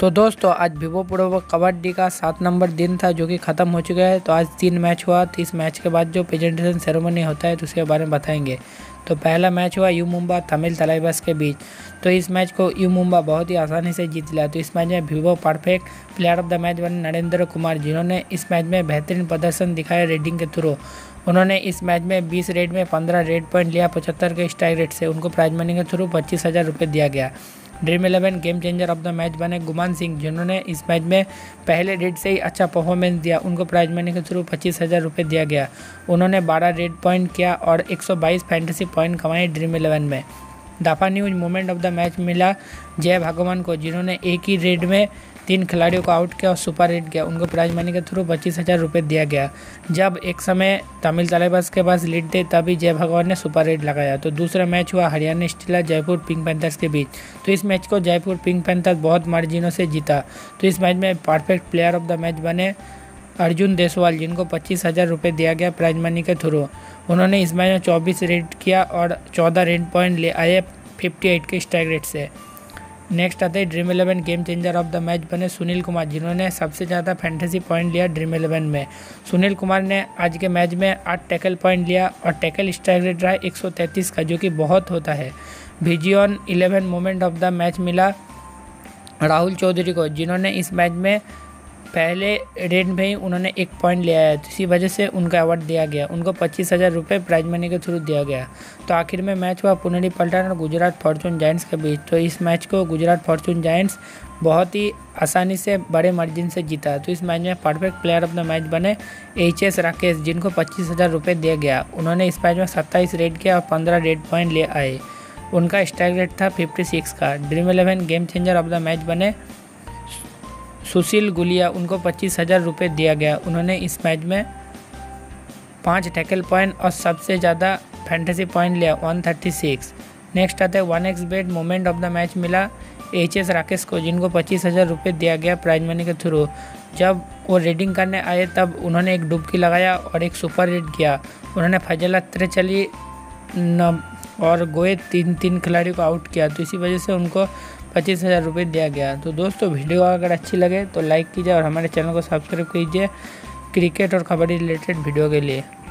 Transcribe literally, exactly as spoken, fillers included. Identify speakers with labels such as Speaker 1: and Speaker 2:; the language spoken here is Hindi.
Speaker 1: तो दोस्तों आज वीवो प्रो कबड्डी का सात नंबर दिन था जो कि ख़त्म हो चुका है। तो आज तीन मैच हुआ। तो इस मैच के बाद जो प्रेजेंटेशन सेरेमनी होता है तो उसके बारे में बताएंगे। तो पहला मैच हुआ यू मुंबा तमिल तलाइबस के बीच। तो इस मैच को यू मुंबा बहुत ही आसानी से जीत लिया। तो इस मैच में Vivo perfect player of the match बने नरेंद्र कुमार, जिन्होंने इस मैच में बेहतरीन प्रदर्शन दिखाया रेटिंग के थ्रू। उन्होंने इस मैच में बीस रेट में पंद्रह रेट पॉइंट लिया पचहत्तर के स्ट्राइक रेट से। उनको प्राइज मनी के थ्रू पच्चीस हज़ार रुपये दिया गया। Dream Eleven game changer of the match बने गुमान सिंह, जिन्होंने इस मैच में पहले रेट से ही अच्छा परफॉर्मेंस दिया। उनको प्राइज मनी के थ्रू पच्चीस हज़ार रुपये दिया गया। उन्होंने बारह रेट पॉइंट किया और एक सौ बाईस फैंटेसी पॉइंट कमाए ड्रीम इलेवन में। Dafa News moment of the match मिला जय भगवान को, जिन्होंने एक ही रेड में तीन खिलाड़ियों को आउट किया और सुपर रेड किया। उनको प्राइज मनी के थ्रू पच्चीस हज़ार रुपये दिया गया। जब एक समय तमिल तलाइबस के पास लीड थे तभी जय भगवान ने सुपर रेड लगाया। तो दूसरा मैच हुआ Haryana Steeler Jaipur Pink Panthers के बीच। तो इस मैच को जयपुर पिंक पैंथर्स बहुत मार्जिनों से जीता। तो इस मैच में perfect player of the match बने अर्जुन देसवाल, जिनको पच्चीस हज़ार रुपये दिया गया प्राइज मनी के थ्रू। उन्होंने इस मैच में चौबीस रेड किया और चौदह रेड पॉइंट ले आए अट्ठावन के स्ट्राइक रेट से। नेक्स्ट आते हैं Dream Eleven game changer of the match बने सुनील कुमार, जिन्होंने सबसे ज़्यादा फैंटेसी पॉइंट लिया ड्रीम इलेवन में। सुनील कुमार ने आज के मैच में आठ टैकल पॉइंट लिया और टैकल स्ट्राइक रेट रहा एक सौ तैंतीस का, जो कि बहुत होता है। Vision Eleven moment of the match मिला राहुल चौधरी को, जिन्होंने इस मैच में पहले रेड में ही उन्होंने एक पॉइंट ले आया। तो इसी वजह से उनका अवार्ड दिया गया। उनको पच्चीस हज़ार रुपये प्राइज मनी के थ्रू दिया गया। तो आखिर में मैच हुआ पुनेरी पल्टन और गुजरात फॉर्चून जायंट्स के बीच। तो इस मैच को गुजरात फॉर्चून जायंट्स बहुत ही आसानी से बड़े मार्जिन से जीता। तो इस मैच में perfect player of the match बने एच एस राकेश, जिनको पच्चीस हज़ार रुपये दिया गया। उन्होंने इस मैच में सत्ताईस रेड किया और पंद्रह रेड पॉइंट ले आए। उनका स्ट्राइक रेट था छप्पन का। Dream Eleven game changer of the match बने सुशील गुलिया, उनको पच्चीस हज़ार रुपये दिया गया। उन्होंने इस मैच में पाँच टैकल पॉइंट और सबसे ज़्यादा फैंटेसी पॉइंट लिया एक सौ छत्तीस। नेक्स्ट आता है one X Bet moment of the match मिला एच एस राकेश को, जिनको पच्चीस हज़ार रुपये दिया गया प्राइज मनी के थ्रू। जब वो रेडिंग करने आए तब उन्होंने एक डुबकी लगाया और एक सुपर रेड किया। उन्होंने फजला त्रेचली और गोए तीन तीन खिलाड़ियों को आउट किया। तो इसी वजह से उनको पच्चीस हज़ार रुपये दिया गया। तो दोस्तों वीडियो अगर अच्छी लगे तो लाइक कीजिए और हमारे चैनल को सब्सक्राइब कीजिए क्रिकेट और कबड्डी रिलेटेड वीडियो के लिए।